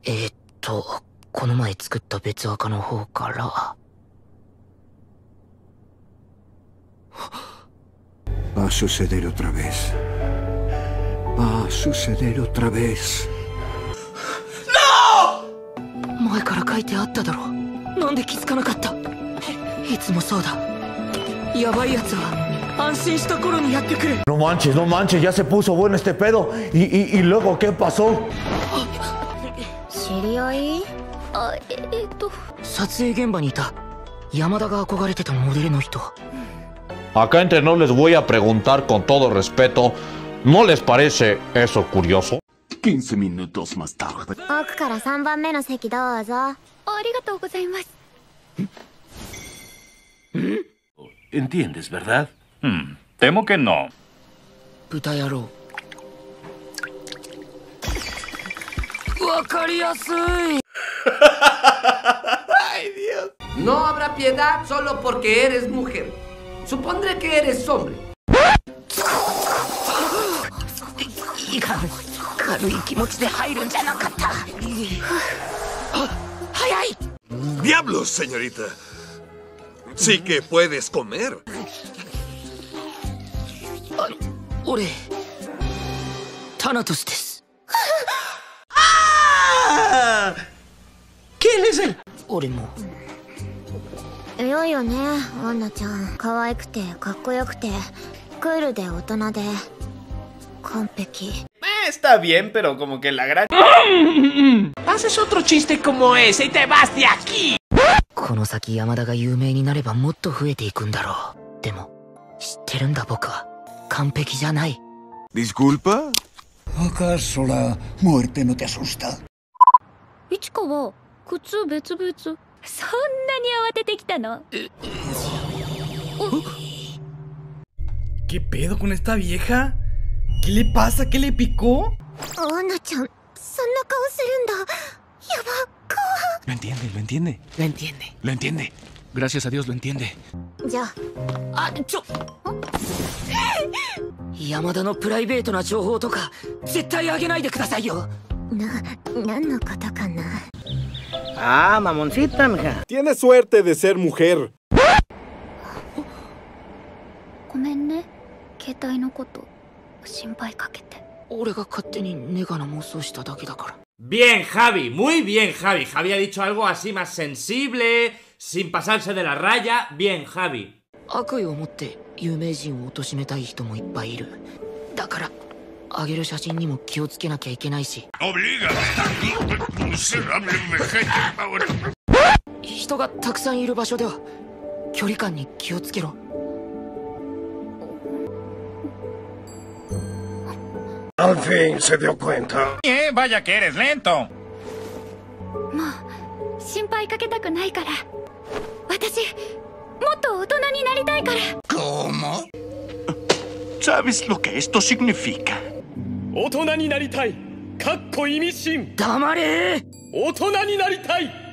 この前作った別赤の方から。 Va a suceder otra vez. Va a suceder otra vez. ¡No! 前から書いてあっただろ。なんで気づかなかった。いつもそうだ。やばいやつは安心した頃にやってくる。 No manches, no manches, ya se puso bueno este pedo. Y luego, ¿qué pasó? 知り合い？ 撮影現場にいた山田が憧れてたモデルの人。 Acá entre nos les voy a preguntar con todo respeto, ¿no les parece eso curioso? 15 minutos más tarde. 奥から3番目の席どうぞ。ありがとうございます。 ¿Entiendes, verdad? Temo que no. 豚野郎。わかりやすい。 Ay, Dios. No habrá piedad solo porque eres mujer. Supondré que eres hombre. いかん。軽い気持ちで入るんじゃなかった。早い。 ¡Diablos, señorita! Sí que puedes comer. 俺、タナトスです。 ¿Quién es él? 俺も。 良いよね、アンナちゃん。可愛くてかっこよくてクールで大人で完璧。 Está bien, pero como que la gran... Haces otro chiste como ese y te vas de aquí. この先山田が有名になればもっと増えていくんだろう。でも知ってるんだ僕は。完璧じゃない。 ¿Disculpa? ¿Acaso la muerte no te asusta? 市川、靴別々。そんなに慌ててきたの？ ¿Qué pedo con esta vieja? ¿Qué le pasa? ¿Qué le picó? アンナちゃん、そんな顔するんだ。やば、怖。 Lo entiende, lo entiende. Lo entiende. Lo entiende. Gracias a Dios lo entiende. じゃあ。 山田のプライベートな情報とか絶対あげないでくださいよ。 何のことかな。 Ah, mamoncita, mija. Tienes suerte de ser mujer. ごめんね、携帯のこと心配かけて。 俺が勝手にネガな妄想しただけだから。 Bien, Javi, muy bien, Javi. Javi ha dicho algo así más sensible, sin pasarse de la raya. Bien, Javi. 悪意を持って有名人を貶めたい人もいっぱいいる。だからあげる写真にも気をつけなきゃいけないし。人がたくさんいる場所では距離感に気をつけろ。 Al fin se dio cuenta. Vaya que eres lento. もう心配かけたくないから。私もっと大人になりたいから。 ¿Cómo? ¿Sabes lo que esto significa? 大人になりたい。かっこ意味深。 黙れ。 大人になりたい。